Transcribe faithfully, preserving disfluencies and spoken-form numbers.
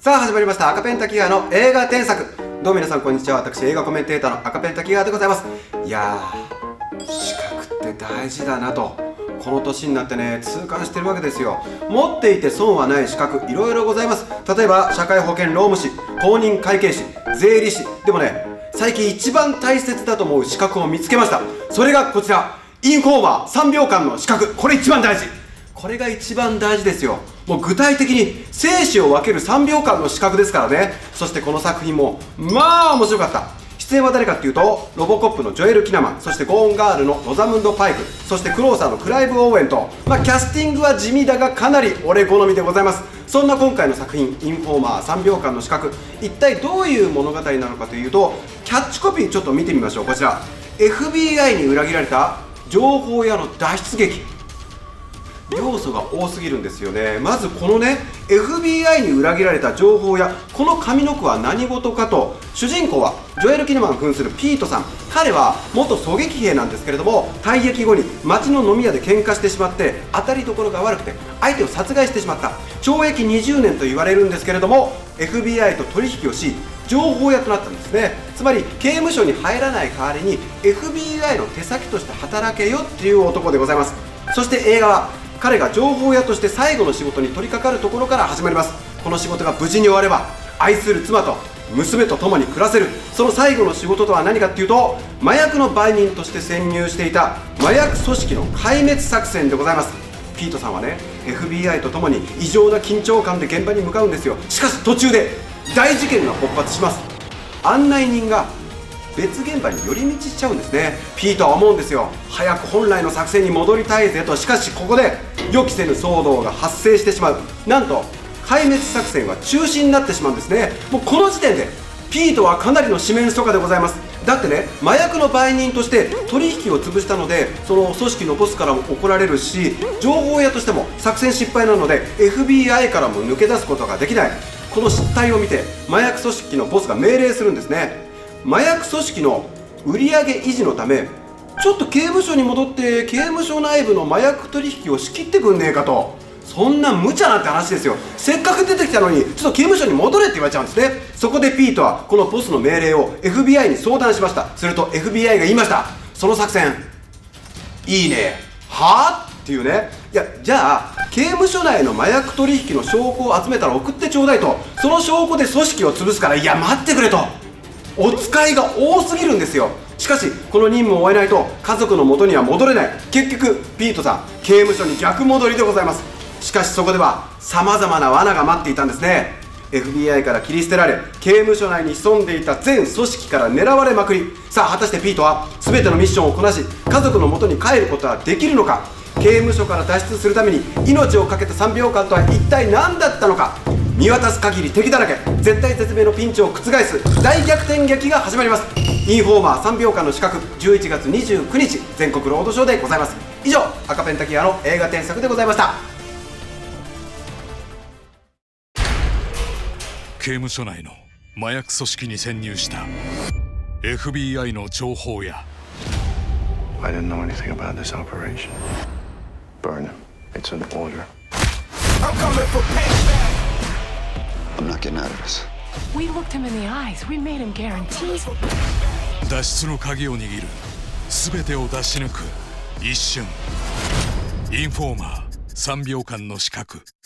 さあ始まりました赤ペンタキガの映画添削。どうも皆さんこんにちは。私映画コメンテーターの赤ペンタキガでございます。いやー、資格って大事だなとこの年になってね痛感してるわけですよ。持っていて損はない資格いろいろございます。例えば社会保険労務士、公認会計士、税理士。でもね最近一番大切だと思う資格を見つけました。それがこちら、インフォーマーさんびょうかんの資格。これ一番大事。これが一番大事ですよ。もう具体的に生死を分けるさんびょうかんの資格ですからね。そしてこの作品もまあ面白かった。出演は誰かっていうと、ロボコップのジョエル・キナマン、そしてゴーンガールのロザムンド・パイク、そしてクローサーのクライブ・オーエンと、まあ、キャスティングは地味だがかなり俺好みでございます。そんな今回の作品、インフォーマーさんびょうかんの資格、一体どういう物語なのかというと、キャッチコピーちょっと見てみましょう。こちら、 エフビーアイ に裏切られた情報屋の脱出劇。要素が多すぎるんですよね。まずこのね エフビーアイ に裏切られた情報やこの上の句は何事かと、主人公はジョエル・キナマン扮するピートさん。彼は元狙撃兵なんですけれども、退役後に町の飲み屋で喧嘩してしまって当たりどころが悪くて相手を殺害してしまった。懲役にじゅうねんと言われるんですけれども、 エフビーアイ と取引をし情報屋となったんですね。つまり刑務所に入らない代わりに エフビーアイ の手先として働けよっていう男でございます。そして映画は彼が情報屋として最後の仕事に取り掛かるところから始まります。この仕事が無事に終われば愛する妻と娘と共に暮らせる。その最後の仕事とは何かっていうと、麻薬の売人として潜入していた麻薬組織の壊滅作戦でございます。ピートさんはね エフビーアイ と共に異常な緊張感で現場に向かうんですよ。しかし途中で大事件が勃発します。案内人が別現場に寄り道しちゃうんですね。ピートは思うんですよ。早く本来の作戦に戻りたいぜと。しかしここで予期せぬ騒動が発生してしまう。なんと壊滅作戦は中止になってしまうんですね。もうこの時点でピートはかなりの四面楚歌でございます。だってね麻薬の売人として取引を潰したのでその組織のボスからも怒られるし、情報屋としても作戦失敗なので エフビーアイ からも抜け出すことができない。この失態を見て麻薬組織のボスが命令するんですね。麻薬組織の売上維持のためちょっと刑務所に戻って刑務所内部の麻薬取引を仕切ってくんねえかと。そんな無茶なって話ですよ。せっかく出てきたのにちょっと刑務所に戻れって言われちゃうんですね。そこでピートはこのボスの命令を エフビーアイ に相談しました。すると エフビーアイ が言いました。その作戦いいね。はあっていうね。いやじゃあ刑務所内の麻薬取引の証拠を集めたら送ってちょうだいと。その証拠で組織を潰すから、いや待ってくれと。お使いが多すぎるんですよ。しかしこの任務を終えないと家族の元には戻れない。結局ピートさん刑務所に逆戻りでございます。しかしそこではさまざまな罠が待っていたんですね。 エフビーアイ から切り捨てられ刑務所内に潜んでいた全組織から狙われまくり。さあ果たしてピートは全てのミッションをこなし家族の元に帰ることはできるのか。刑務所から脱出するために命を懸けたさんびょうかんとは一体何だったのか。見渡す限り敵だらけ、絶対絶命のピンチを覆す大逆転劇が始まります。インフォーマーさんびょうかんの資格、じゅういちがつにじゅうくにち全国ロードショーでございます。以上赤ペンタキガの映画添削でございました。 刑務所内の麻薬組織に潜入した エフビーアイ の情報屋。 I didn't know anything about this operation. Burn him. It's an order. I'm coming for payback. I'm not getting out of this. We looked him in the eyes. We made him guarantee. 脱出の鍵を握る全てを出し抜く一瞬。インフォーマーさんびょうかんの資格。